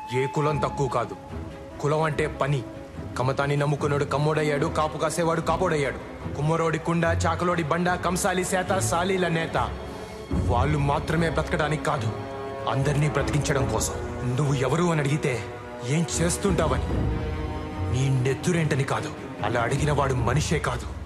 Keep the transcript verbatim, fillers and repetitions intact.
ఏ కులం తక్కువ కాదు. కులం అంటే పని. కమతాన్ని నమ్ముకున్నాడు కమ్మోడయ్యాడు, కాపు కాసేవాడు కాపోడయ్యాడు. కుమ్మరోడి కుండ, చాకలోడి బండ, కంసాలి సేత, సాలీల నేత. వాళ్ళు మాత్రమే బ్రతకడానికి కాదు, అందరినీ బ్రతికించడం కోసం. నువ్వు ఎవరు అని అడిగితే ఏం చేస్తుంటావని, నీ నెత్తురేంటని కాదు, అలా అడిగిన వాడు మనిషే కాదు.